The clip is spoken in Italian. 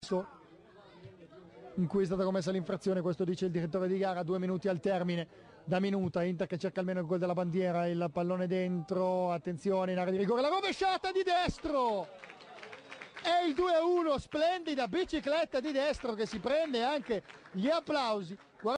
posto in cui è stata commessa l'infrazione, questo dice il direttore di gara. 2 minuti al termine da Minuta, Inter che cerca almeno il gol della bandiera, il pallone dentro, attenzione in area di rigore, la rovesciata di Destro e il 2-1, splendida bicicletta di Destro che si prende anche gli applausi.